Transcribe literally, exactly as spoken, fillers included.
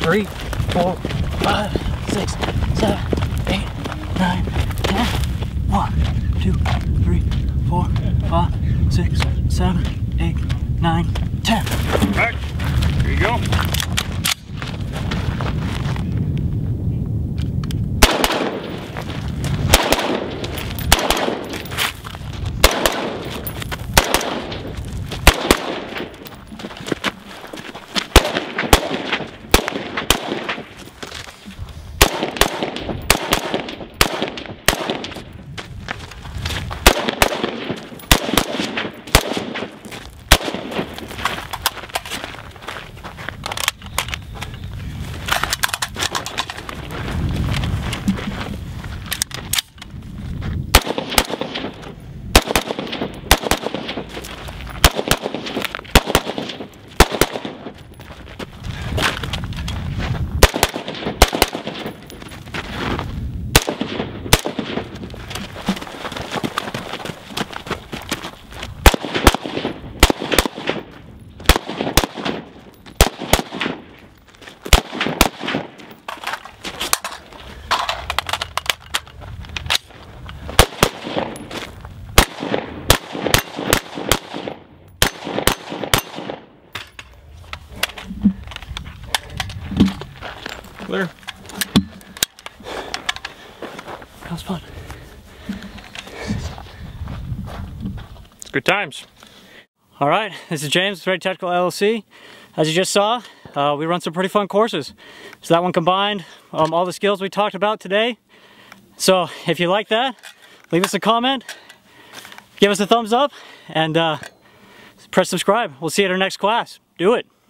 three, four, five, six, seven, eight, nine, ten. One, two, three, four, five, six, seven, eight, nine, ten. Back. Here you go. Clear. That was fun. It's good times. All right, this is James with Ready Tactical L L C. As you just saw, uh, we run some pretty fun courses. So that one combined um, all the skills we talked about today. So if you like that, leave us a comment, give us a thumbs up, and uh, press subscribe. We'll see you at our next class. Do it.